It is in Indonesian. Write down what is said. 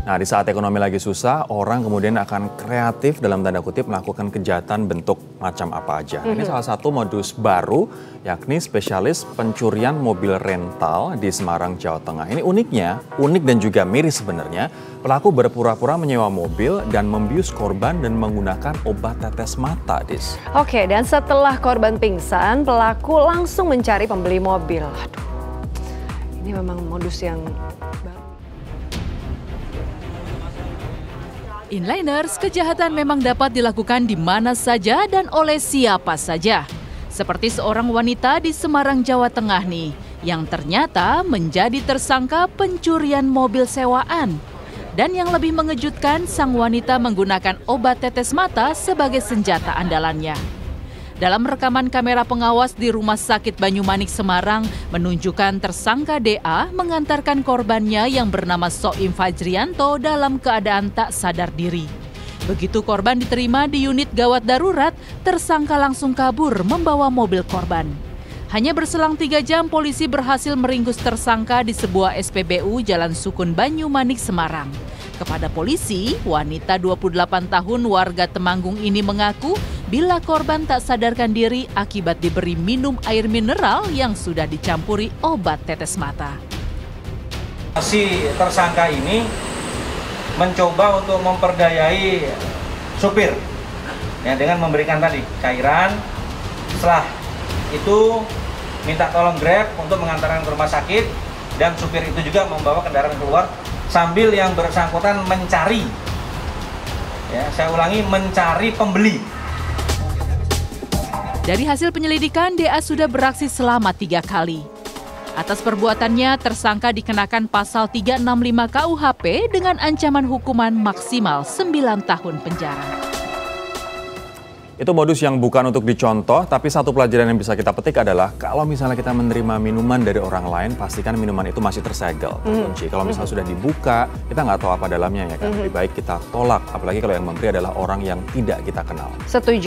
Nah, di saat ekonomi lagi susah, orang kemudian akan kreatif dalam tanda kutip melakukan kejahatan bentuk macam apa aja. Ini salah satu modus baru, yakni spesialis pencurian mobil rental di Semarang, Jawa Tengah. Ini unik dan juga miris sebenarnya. Pelaku berpura-pura menyewa mobil dan membius korban dan menggunakan obat tetes mata, Dis. Oke, dan setelah korban pingsan, pelaku langsung mencari pembeli mobil. Aduh, ini memang modus yang baru. Inliners, kejahatan memang dapat dilakukan di mana saja dan oleh siapa saja. Seperti seorang wanita di Semarang, Jawa Tengah nih, yang ternyata menjadi tersangka pencurian mobil sewaan. Dan yang lebih mengejutkan, sang wanita menggunakan obat tetes mata sebagai senjata andalannya. Dalam rekaman kamera pengawas di Rumah Sakit Banyumanik, Semarang, menunjukkan tersangka DA mengantarkan korbannya yang bernama Soim Fajrianto dalam keadaan tak sadar diri. Begitu korban diterima di unit gawat darurat, tersangka langsung kabur membawa mobil korban. Hanya berselang 3 jam, polisi berhasil meringkus tersangka di sebuah SPBU Jalan Sukun Banyumanik, Semarang. Kepada polisi, wanita 28 tahun warga Temanggung ini mengaku bila korban tak sadarkan diri akibat diberi minum air mineral yang sudah dicampuri obat tetes mata. Si tersangka ini mencoba untuk memperdayai supir ya, dengan memberikan tadi cairan. Setelah itu minta tolong Grab untuk mengantarkan ke rumah sakit, dan supir itu juga membawa kendaraan keluar sambil yang bersangkutan mencari, ya, saya ulangi, mencari pembeli. Dari hasil penyelidikan, DA sudah beraksi selama 3 kali. Atas perbuatannya, tersangka dikenakan pasal 365 KUHP dengan ancaman hukuman maksimal 9 tahun penjara. Itu modus yang bukan untuk dicontoh, tapi satu pelajaran yang bisa kita petik adalah kalau misalnya kita menerima minuman dari orang lain, pastikan minuman itu masih tersegel, terkunci. Kalau misalnya sudah dibuka, kita nggak tahu apa dalamnya ya kan. Lebih baik kita tolak, apalagi kalau yang memberi adalah orang yang tidak kita kenal. Setuju.